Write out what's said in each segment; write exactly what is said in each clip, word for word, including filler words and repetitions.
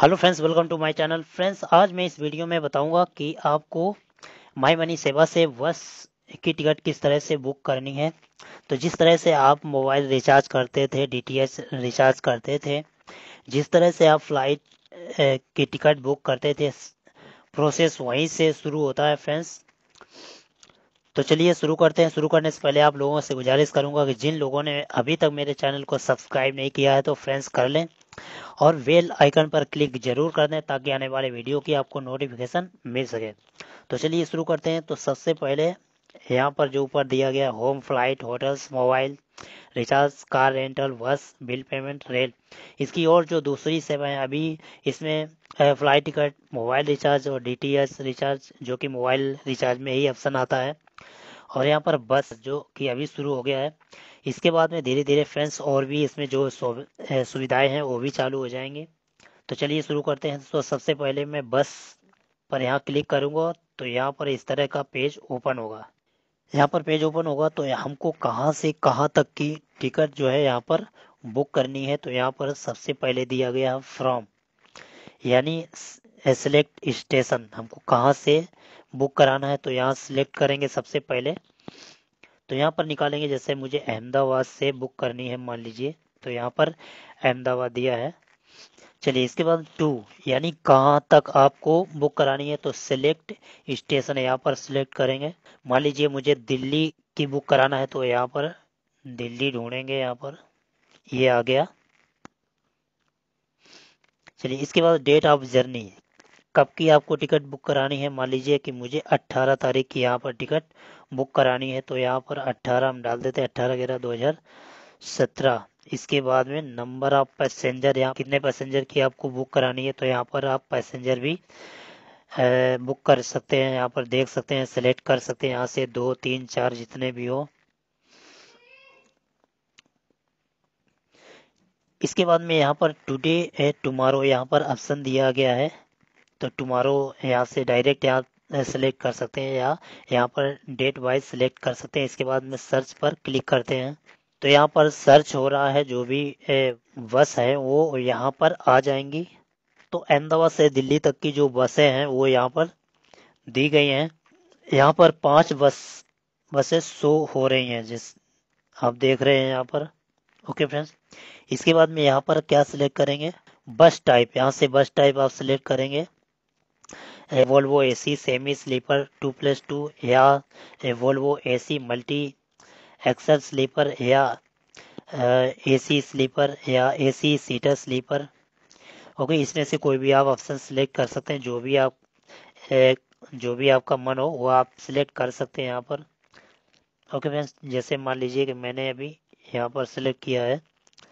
Hello friends, welcome to my channel. Friends, आज मैं इस वीडियो में बताऊंगा कि आपको माई मनी सेवा से बस की टिकट किस तरह से बुक करनी है। तो जिस तरह से आप मोबाइल रिचार्ज करते थे, डीटीएच रिचार्ज करते थे, जिस तरह से आप फ्लाइट की टिकट बुक करते थे, प्रोसेस वहीं से शुरू होता है फ्रेंड्स। तो चलिए शुरू करते हैं। शुरू करने से पहले आप लोगों से गुजारिश करूंगा कि जिन लोगों ने अभी तक मेरे चैनल को सब्सक्राइब नहीं किया है तो फ्रेंड्स कर लें और बेल आइकन पर क्लिक जरूर कर दें ताकि आने वाले वीडियो की आपको नोटिफिकेशन मिल सके। तो चलिए शुरू करते हैं। तो सबसे पहले यहाँ पर जो ऊपर दिया गया home, flight, hotels, mobile recharge, car rental, bus bill payment, rail, इसकी और जो दूसरी सेवाएं अभी इसमें फ्लाइट टिकट, मोबाइल रिचार्ज और डीटीएच रिचार्ज, जो कि मोबाइल रिचार्ज में ही ऑप्शन आता है, और यहाँ पर बस जो कि अभी शुरू हो गया है। इसके बाद में धीरे धीरे फ्रेंड्स और भी इसमें जो सुविधाएं हैं वो भी चालू हो जाएंगी। तो चलिए शुरू करते हैं। तो सबसे पहले मैं बस पर यहाँ क्लिक करूँगा तो यहाँ पर इस तरह का पेज ओपन होगा। यहाँ पर पेज ओपन होगा तो हमको कहाँ से कहाँ तक की टिकट जो है यहाँ पर बुक करनी है। तो यहाँ पर सबसे पहले दिया गया फ्रॉम, यानी सेलेक्ट स्टेशन, हमको कहाँ से बुक कराना है तो यहाँ सिलेक्ट करेंगे सबसे पहले। तो यहाँ पर निकालेंगे, जैसे मुझे अहमदाबाद से बुक करनी है मान लीजिए, तो यहाँ पर अहमदाबाद दिया है। चलिए इसके बाद टू, यानी कहाँ तक आपको बुक करानी है तो सिलेक्ट स्टेशन है, यहाँ पर सिलेक्ट करेंगे। मान लीजिए मुझे दिल्ली की बुक कराना है तो यहाँ पर दिल्ली ढूंढेंगे, यहाँ पर ये आ गया। चलिए इसके बाद डेट ऑफ जर्नी, कब की आपको टिकट बुक करानी है। मान लीजिए कि मुझे अट्ठारह तारीख की यहाँ पर टिकट बुक करानी है तो यहाँ पर अट्ठारह हम डाल देते हैं, अट्ठारह ग्यारह दो हज़ार सत्रह। इसके बाद में नंबर ऑफ पैसेंजर, यहाँ कितने पैसेंजर की आपको बुक करानी है तो यहाँ पर आप पैसेंजर भी बुक कर सकते हैं, यहाँ पर देख सकते हैं, सेलेक्ट कर सकते हैं यहाँ से, दो तीन चार जितने भी हो। इसके बाद में यहाँ पर टुडे है टुमारो, यहाँ पर ऑप्शन दिया गया है। तो टुमारो यहाँ से डायरेक्ट यहाँ सेलेक्ट कर सकते हैं या यहाँ पर डेट वाइज सेलेक्ट कर सकते हैं। इसके बाद में सर्च पर क्लिक करते हैं तो यहाँ पर सर्च हो रहा है, जो भी ए, बस है वो यहाँ पर आ जाएंगी। तो अहमदाबाद से दिल्ली तक की जो बसें हैं वो यहाँ पर दी गई हैं। यहाँ पर पांच बस बसें शो हो रही हैं, जिस आप देख रहे हैं यहाँ पर। ओके फ्रेंड्स, इसके बाद में यहाँ पर क्या सिलेक्ट करेंगे, बस टाइप, यहाँ से बस टाइप आप सिलेक्ट करेंगे। Volvo AC semi sleeper two plus two, या Volvo AC multi axle sleeper, या एसी स्लीपर, या एसी सीटर स्लीपर। ओके, इसमें से कोई भी आप ऑप्शन सिलेक्ट कर सकते हैं, जो भी आप ए, जो भी आपका मन हो वो आप सिलेक्ट कर सकते हैं यहाँ पर। ओके फ्रेंड्स, जैसे मान लीजिए कि मैंने अभी यहाँ पर सिलेक्ट किया है।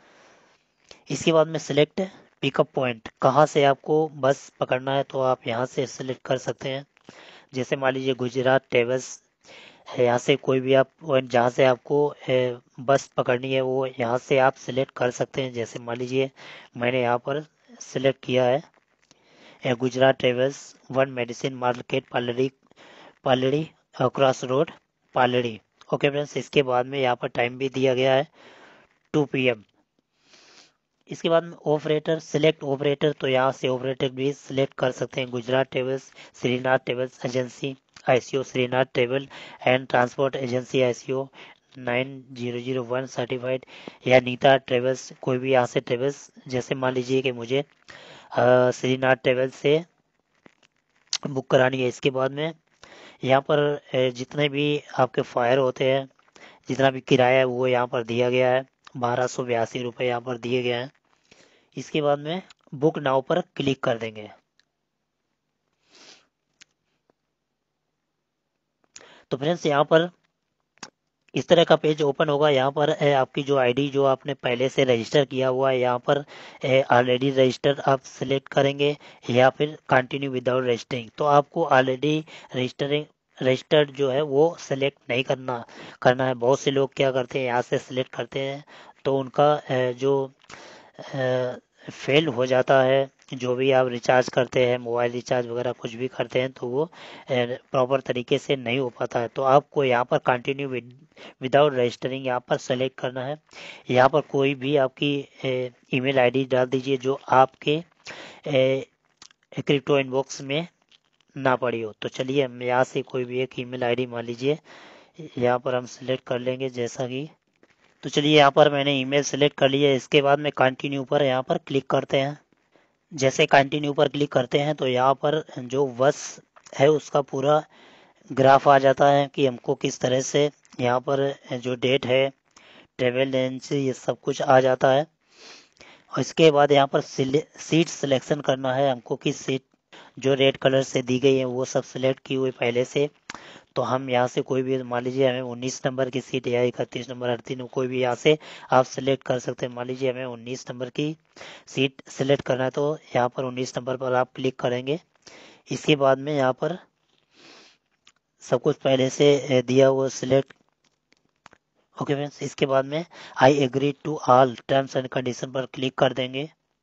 इसके बाद में सिलेक्ट पिकअप पॉइंट, कहाँ से आपको बस पकड़ना है तो आप यहाँ से सिलेक्ट कर सकते हैं। जैसे मान लीजिए गुजरात ट्रेवल्स है, यहाँ से कोई भी आप पॉइंट जहाँ से आपको ए, बस पकड़नी है वो यहाँ से आप सिलेक्ट कर सकते हैं। जैसे मान लीजिए मैंने यहाँ पर सिलेक्ट किया है ए, Gujarat travels, one medicine market, Paldi Paldi cross road Paldi. Okay friends, इसके बाद में यहाँ पर टाइम भी दिया गया है टू पी एम। इसके बाद में ऑपरेटर, सिलेक्ट ऑपरेटर, तो यहाँ से ऑपरेटर भी सिलेक्ट कर सकते हैं। Gujarat travels, Shrinath travels agency, ICO Shrinath travel and transport agency, ICO nine zero zero one certified, या नीता ट्रेवल्स, कोई भी यहाँ से ट्रेवल्स। जैसे मान लीजिए कि मुझे श्रीनाथ ट्रेवल्स से बुक करानी है। इसके बाद में यहाँ पर जितने भी आपके फायर होते हैं, जितना भी किराया है वो यहाँ पर दिया गया है, बारह सौ बयासी रुपये यहाँ पर दिए गए हैं। इसके बाद में बुक नाउ पर क्लिक कर देंगे। तो फ्रेंड्स यहाँ पर इस तरह का पेज ओपन होगा। यहाँ पर आपकी जो आईडी जो आपने पहले से रजिस्टर किया हुआ है, यहाँ पर ऑलरेडी रजिस्टर आप सिलेक्ट करेंगे या फिर कंटिन्यू विदाउट रजिस्टरिंग। तो आपको ऑलरेडी रजिस्टरिंग रजिस्टर्ड जो है वो सिलेक्ट नहीं करना करना है। बहुत से लोग क्या करते हैं, यहाँ से सिलेक्ट करते हैं तो उनका जो फेल हो जाता है। जो भी आप रिचार्ज करते हैं, मोबाइल रिचार्ज वगैरह कुछ भी करते हैं तो वो प्रॉपर तरीके से नहीं हो पाता है। तो आपको यहाँ पर कंटिन्यू विदाउट रजिस्टरिंग यहाँ पर सेलेक्ट करना है। यहाँ पर कोई भी आपकी ईमेल आईडी डाल दीजिए जो आपके क्रिप्टो इनबॉक्स में ना पड़ी हो। तो चलिए हम यहाँ से कोई भी एक ईमेल आईडी मान लीजिए यहाँ पर हम सिलेक्ट कर लेंगे जैसा कि। तो चलिए यहाँ पर मैंने ईमेल सेलेक्ट कर लिया है। इसके बाद में कंटिन्यू पर यहाँ पर क्लिक करते हैं। जैसे कंटिन्यू पर क्लिक करते हैं तो यहाँ पर जो वर्ष है उसका पूरा ग्राफ आ जाता है कि हमको किस तरह से यहाँ पर जो डेट है, ट्रेवल एजेंसी, ये सब कुछ आ जाता है। और इसके बाद यहाँ पर सीट सिलेक्शन करना है हमको, किस सीट जो रेड कलर से दी गई है वो सब सिलेक्ट की हुई पहले से। तो हम यहाँ से कोई भी मान लीजिए हमें उन्नीस नंबर की सीट या इकतीस नंबर, अड़तीस नंबर, कोई भी यहाँ से आप सिलेक्ट कर सकते हैं। मान लीजिए हमें उन्नीस नंबर की सीट सिलेक्ट करना है तो यहाँ पर उन्नीस नंबर पर आप क्लिक करेंगे। इसके बाद में यहाँ पर सब कुछ पहले से दिया हुआ सिलेक्ट। ओके फ्रेंड्स, इसके बाद में I agree to all terms and condition पर क्लिक कर देंगे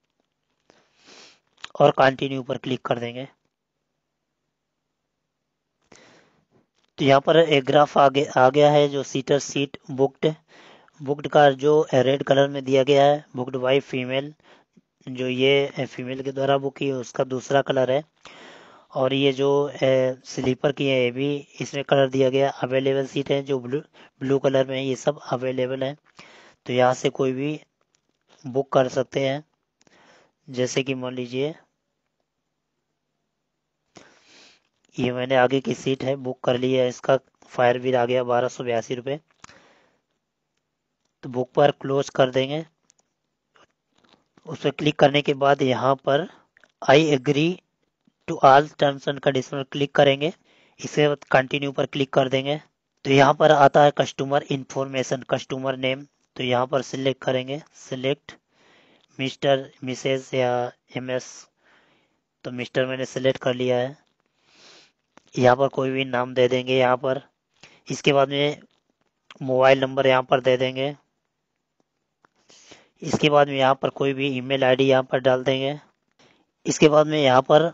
और कंटिन्यू पर क्लिक कर देंगे। तो यहाँ पर एक ग्राफ आगे आ गया है जो सीटर सीट बुक्ड बुक्ड का जो रेड कलर में दिया गया है, बुक्ड बाई फीमेल, जो ये फीमेल के द्वारा बुक की है उसका दूसरा कलर है। और ये जो स्लीपर की है ये भी इसमें कलर दिया गया। अवेलेबल सीट है जो ब्लू ब्लू कलर में है, ये सब अवेलेबल है। तो यहाँ से कोई भी बुक कर सकते हैं। जैसे कि मान लीजिए ये मैंने आगे की सीट है बुक कर ली है, इसका फायर बिल आ गया बारह सौ बयासी रुपये। तो बुक पर क्लोज कर देंगे। उस पर क्लिक करने के बाद यहाँ पर I agree to all terms and condition click करेंगे। इसके बाद कंटिन्यू पर क्लिक कर देंगे। तो यहाँ पर आता है कस्टमर इंफॉर्मेशन, कस्टमर नेम। तो यहाँ पर सिलेक्ट करेंगे, सिलेक्ट मिस्टर, मिसेस या एम एस। तो मिस्टर मैंने सिलेक्ट कर लिया है। यहाँ पर कोई भी नाम दे देंगे यहाँ पर। इसके बाद में मोबाइल नंबर यहाँ पर दे देंगे। इसके बाद में यहाँ पर कोई भी ईमेल आईडी यहाँ पर डाल देंगे। इसके बाद में यहाँ पर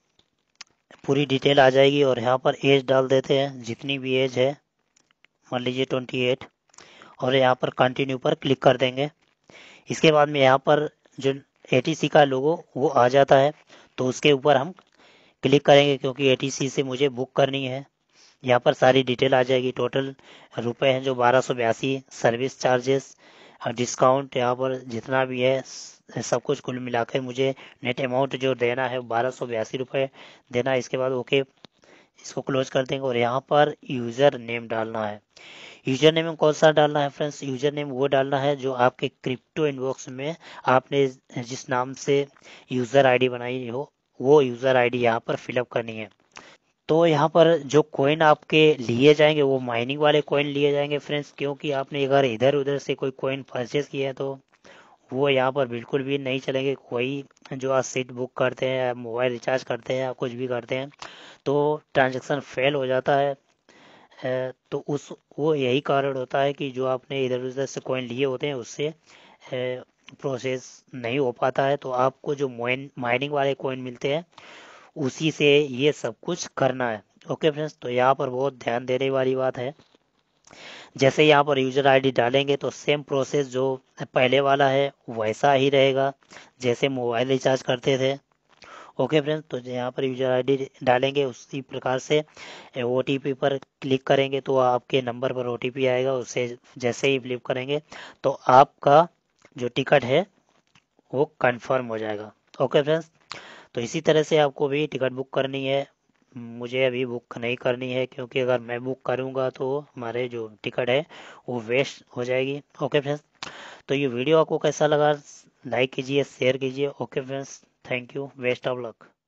पूरी डिटेल आ जाएगी और यहाँ पर एज डाल देते हैं, जितनी भी एज है मान लीजिए अट्ठाईस, और यहाँ पर कंटिन्यू पर क्लिक कर देंगे। इसके बाद में यहाँ पर जो एटीसी का लोगो वो आ जाता है तो उसके ऊपर हम क्लिक करेंगे क्योंकि एटीसी से मुझे बुक करनी है। यहाँ पर सारी डिटेल आ जाएगी। टोटल रुपए हैं जो बारह सौ बयासी, सर्विस चार्जेस, डिस्काउंट यहाँ पर जितना भी है सब कुछ कुल मिलाकर मुझे नेट अमाउंट जो देना है बारह सौ बयासी रुपये देना है। इसके बाद ओके, इसको क्लोज कर देंगे और यहाँ पर यूज़र नेम डालना है। यूज़र नेम कौन सा डालना है फ्रेंड्स? यूज़र नेम वो डालना है जो आपके क्रिप्टो इनबॉक्स में आपने जिस नाम से यूज़र आईडी बनाई हो वो यूज़र आईडी यहाँ पर फिलअप करनी है। तो यहाँ पर जो कोइन आपके लिए जाएंगे वो माइनिंग वाले कोइन लिए जाएंगे फ्रेंड्स, क्योंकि आपने अगर इधर उधर से कोई कोइन परचेज किया है तो वो यहाँ पर बिल्कुल भी नहीं चलेंगे। कोई जो आप सीट बुक करते हैं या मोबाइल रिचार्ज करते हैं या कुछ भी करते हैं तो ट्रांजैक्शन फेल हो जाता है। तो उस वो यही कारण होता है कि जो आपने इधर उधर से कॉइन लिए होते हैं उससे प्रोसेस नहीं हो पाता है। तो आपको जो माइनिंग वाले कॉइन मिलते हैं उसी से ये सब कुछ करना है। ओके फ्रेंड्स, तो यहाँ पर बहुत ध्यान देने वाली बात है। जैसे यहाँ पर यूजर आईडी डालेंगे तो सेम प्रोसेस जो पहले वाला है वैसा ही रहेगा जैसे मोबाइल रिचार्ज करते थे। ओके फ्रेंड्स, तो यहाँ पर यूजर आईडी डालेंगे उसी प्रकार से ओटीपी पर क्लिक करेंगे तो आपके नंबर पर ओटीपी आएगा। उससे जैसे ही फ्लिप करेंगे तो आपका जो टिकट है वो कंफर्म हो जाएगा। ओके फ्रेंड्स, तो इसी तरह से आपको भी टिकट बुक करनी है। मुझे अभी बुक नहीं करनी है क्योंकि अगर मैं बुक करूँगा तो हमारे जो टिकट है वो वेस्ट हो जाएगी। ओके फ्रेंड्स, तो ये वीडियो आपको कैसा लगा लाइक कीजिए, शेयर कीजिए। Okay friends, thank you, best of luck.